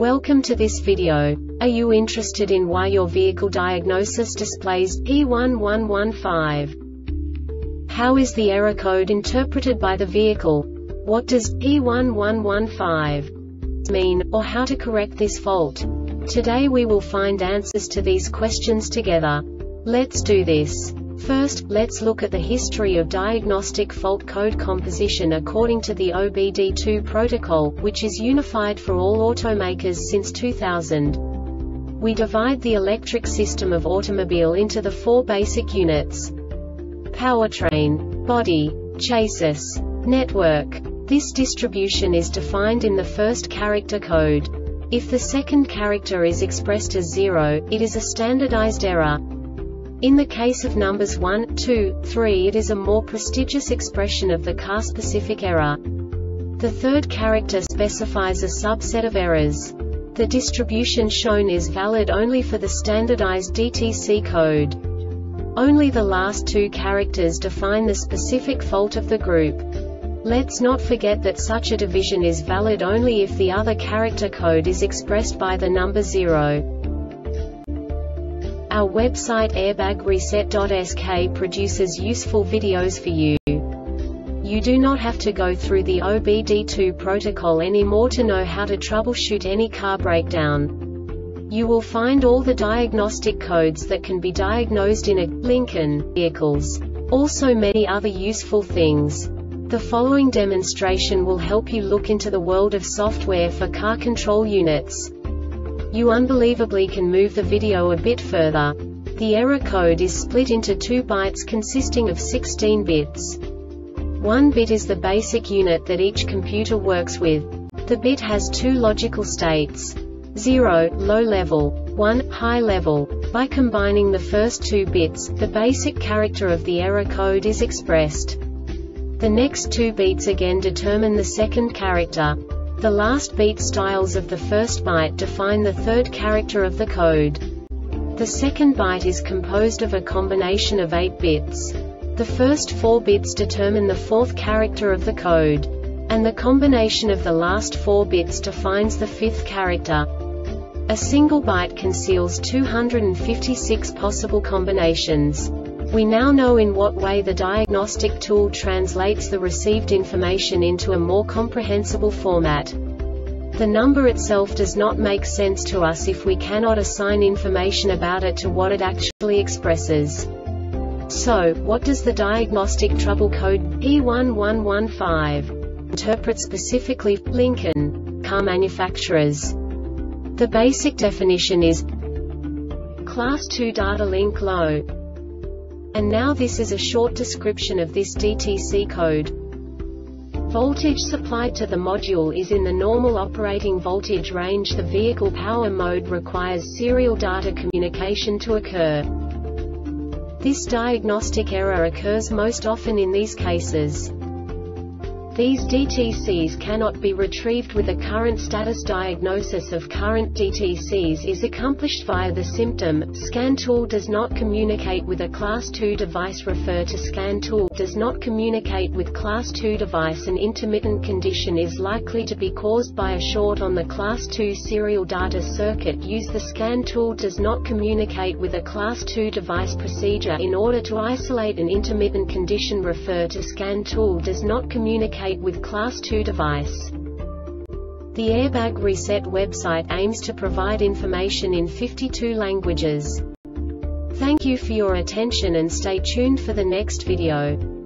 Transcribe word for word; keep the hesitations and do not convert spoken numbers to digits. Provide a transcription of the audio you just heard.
Welcome to this video. Are you interested in why your vehicle diagnosis displays P one one one five? How is the error code interpreted by the vehicle? What does P one one one five mean, or how to correct this fault? Today we will find answers to these questions together. Let's do this. First, let's look at the history of diagnostic fault code composition according to the O B D two protocol, which is unified for all automakers since two thousand. We divide the electric system of automobile into the four basic units: powertrain, body, chassis, network. This distribution is defined in the first character code. If the second character is expressed as zero, it is a standardized error. In the case of numbers one, two, three, it is a more prestigious expression of the car-specific error. The third character specifies a subset of errors. The distribution shown is valid only for the standardized D T C code. Only the last two characters define the specific fault of the group. Let's not forget that such a division is valid only if the other character code is expressed by the number zero. Our website airbag reset dot S K produces useful videos for you. You do not have to go through the O B D two protocol anymore to know how to troubleshoot any car breakdown. You will find all the diagnostic codes that can be diagnosed in a Lincoln vehicles. Also many other useful things. The following demonstration will help you look into the world of software for car control units. You unbelievably can move the video a bit further. The error code is split into two bytes consisting of sixteen bits. One bit is the basic unit that each computer works with. The bit has two logical states: zero, low level, one, high level. By combining the first two bits, the basic character of the error code is expressed. The next two beats again determine the second character. The last beat styles of the first byte define the third character of the code. The second byte is composed of a combination of eight bits. The first four bits determine the fourth character of the code. And the combination of the last four bits defines the fifth character. A single byte conceals two hundred fifty-six possible combinations. We now know in what way the diagnostic tool translates the received information into a more comprehensible format. The number itself does not make sense to us if we cannot assign information about it to what it actually expresses. So, what does the diagnostic trouble code P one one one five interpret specifically for Lincoln car manufacturers? The basic definition is Class two data link low. And now this is a short description of this D T C code. Voltage supplied to the module is in the normal operating voltage range. The vehicle power mode requires serial data communication to occur. This diagnostic error occurs most often in these cases. These D T Cs cannot be retrieved with a current status. Diagnosis of current D T Cs is accomplished via the symptom. Scan tool does not communicate with a class two device. Refer to scan tool does not communicate with class two device. An intermittent condition is likely to be caused by a short on the class two serial data circuit. Use the scan tool does not communicate with a class two device. Procedure in order to isolate an intermittent condition. Refer to scan tool does not communicate with class two device. The Airbag Reset website aims to provide information in fifty-two languages. Thank you for your attention and stay tuned for the next video.